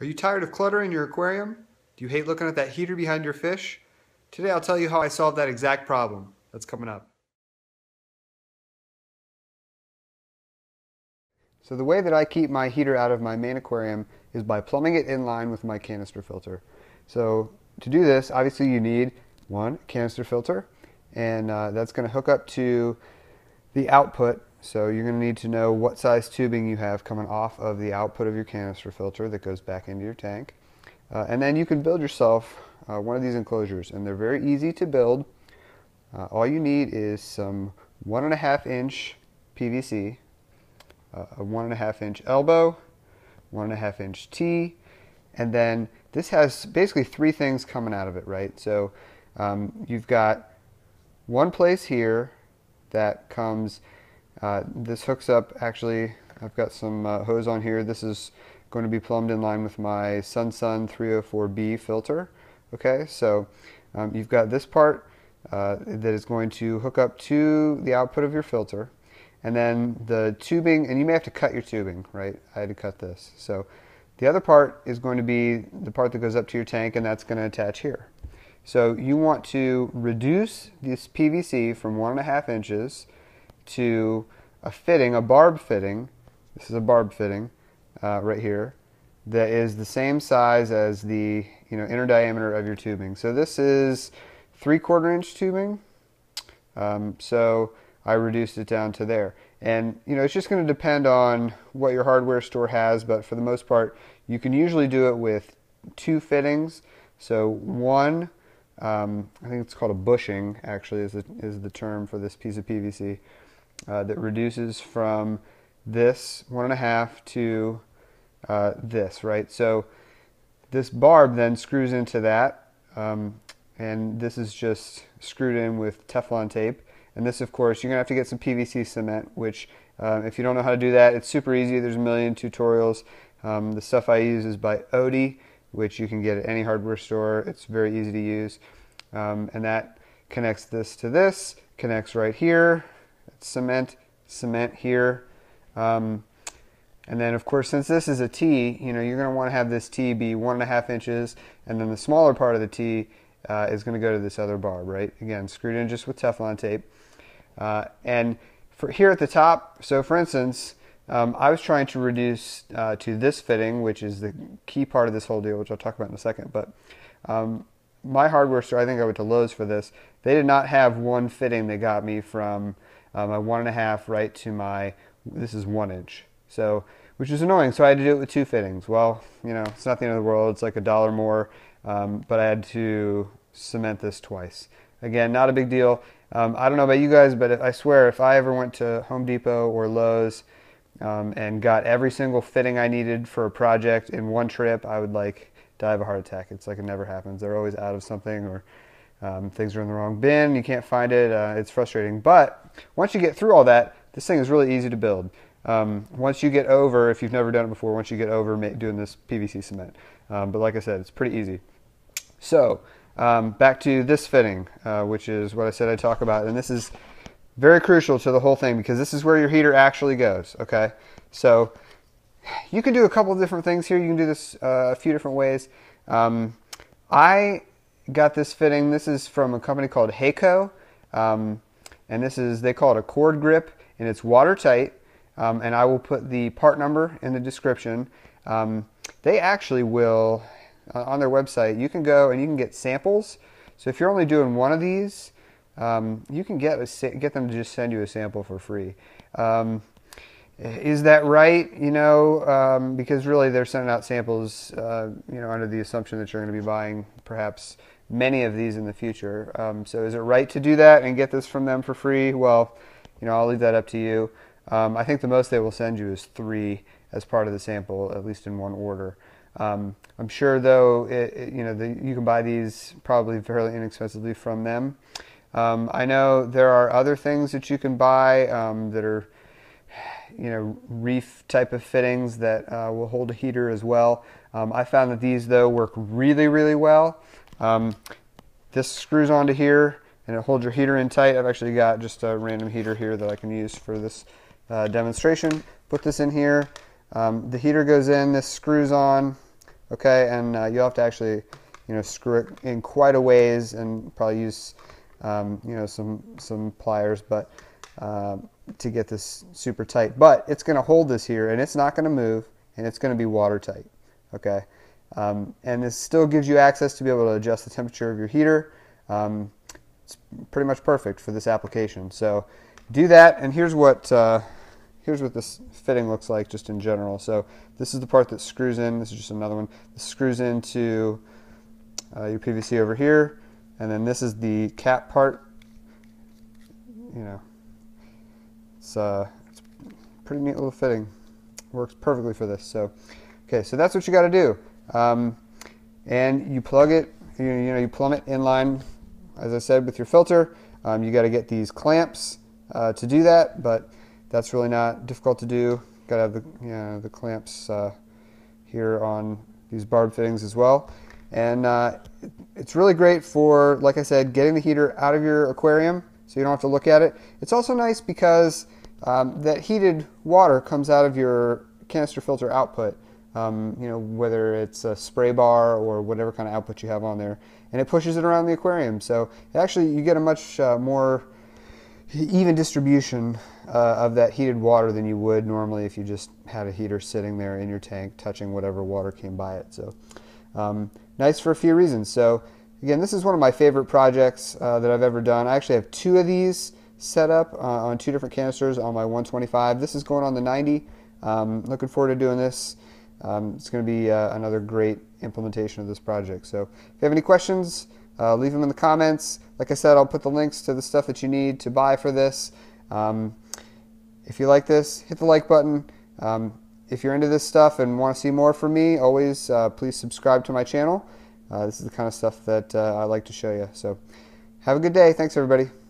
Are you tired of cluttering your aquarium? Do you hate looking at that heater behind your fish? Today I'll tell you how I solved that exact problem. That's coming up. So the way that I keep my heater out of my main aquarium is by plumbing it in line with my canister filter. So to do this, obviously you need one canister filter, and that's going to hook up to the output. So you're going to need to know what size tubing you have coming off of the output of your canister filter that goes back into your tank. And then you can build yourself one of these enclosures, and they're very easy to build. All you need is some 1.5 inch PVC, a 1.5 inch elbow, 1.5 inch T, and then this has basically 3 things coming out of it, right? So you've got one place here that comes, this hooks up, actually I've got some hose on here. This is going to be plumbed in line with my Sun 304B filter. Okay, so you've got this part that is going to hook up to the output of your filter, and then the tubing, and you may have to cut your tubing, right? I had to cut this. So the other part is going to be the part that goes up to your tank, and that's going to attach here. So you want to reduce this PVC from 1.5 inches to a fitting, a barb fitting. This is a barb fitting right here that is the same size as the inner diameter of your tubing. So this is 3/4 inch tubing. So I reduced it down to there. And it's just going to depend on what your hardware store has, but for the most part you can usually do it with 2 fittings. So one, I think it's called a bushing, actually is the term for this piece of PVC, that reduces from this 1.5 to this, right? So this barb then screws into that, and this is just screwed in with Teflon tape. And this, of course, you're going to have to get some PVC cement, which if you don't know how to do that, it's super easy. There's a million tutorials. The stuff I use is by Odie, which you can get at any hardware store. It's very easy to use. And that connects this to this, connects right here. It's cement here. And then, of course, since this is a T, you're going to want to have this T be 1.5 inches, and then the smaller part of the T is going to go to this other barb, right? Again, screwed in just with Teflon tape. And for here at the top, so for instance, I was trying to reduce to this fitting, which is the key part of this whole deal, which I'll talk about in a second. But my hardware store, I think I went to Lowe's for this, they did not have one fitting that got me from my 1.5 right to my, this is 1 inch. So, which is annoying, so I had to do it with 2 fittings. Well, it's not the end of the world, it's like $1 more, but I had to cement this twice. Again, not a big deal. I don't know about you guys, but I swear if I ever went to Home Depot or Lowe's and got every single fitting I needed for a project in one trip, I would die of a heart attack. It's like it never happens. They're always out of something, or things are in the wrong bin, you can't find it. It's frustrating. But once you get through all that, this thing is really easy to build. Once you get over, if you've never done it before, once you get over doing this PVC cement. But like I said, it's pretty easy. So back to this fitting, which is what I said I'd talk about. And this is very crucial to the whole thing, because this is where your heater actually goes. Okay, so you can do a couple of different things here. You can do this a few different ways. I got this fitting. This is from a company called Heyco, and they call it a cordgrip, and it's watertight. And I will put the part number in the description. They actually will, on their website, you can go and you can get samples. So if you're only doing one of these, you can get them to just send you a sample for free. Is that right? Because really they're sending out samples, under the assumption that you're going to be buying perhaps many of these in the future. So is it right to do that and get this from them for free? Well, I'll leave that up to you. I think the most they will send you is 3 as part of the sample, at least in one order. I'm sure, though, you can buy these probably fairly inexpensively from them. I know there are other things that you can buy that are, reef type of fittings that will hold a heater as well. I found that these, though, work really, really well. This screws onto here, and it holds your heater in tight. I've actually got just a random heater here that I can use for this demonstration. Put this in here. The heater goes in, this screws on. okay, and you'll have to actually, screw it in quite a ways and probably use, some pliers, but to get this super tight. But it's going to hold this here, and it's not going to move, and it's going to be watertight, okay. And this still gives you access to be able to adjust the temperature of your heater. It's pretty much perfect for this application. So do that, and here's what this fitting looks like just in general. So this is the part that screws in. This is just another one. This screws into your PVC over here, and then this is the cap part. It's pretty neat little fitting. Works perfectly for this. So, okay, so that's what you got to do. And you plug it. You plumb it in line, as I said, with your filter. You got to get these clamps to do that, but that's really not difficult to do. Got to have the clamps here on these barb fittings as well. And it's really great for, like I said, getting the heater out of your aquarium so you don't have to look at it. It's also nice because that heated water comes out of your canister filter output, whether it's a spray bar or whatever kind of output you have on there, and it pushes it around the aquarium. So actually you get a much more even distribution of that heated water than you would normally if you just had a heater sitting there in your tank touching whatever water came by it. So nice for a few reasons. So again, this is one of my favorite projects that I've ever done. I actually have 2 of these set up on 2 different canisters on my 125. This is going on the 90. Looking forward to doing this. It's going to be another great implementation of this project. So if you have any questions, leave them in the comments. Like I said, I'll put the links to the stuff that you need to buy for this. If you like this, hit the like button. If you're into this stuff and want to see more from me, always please subscribe to my channel. This is the kind of stuff that I like to show you. So have a good day. Thanks, everybody.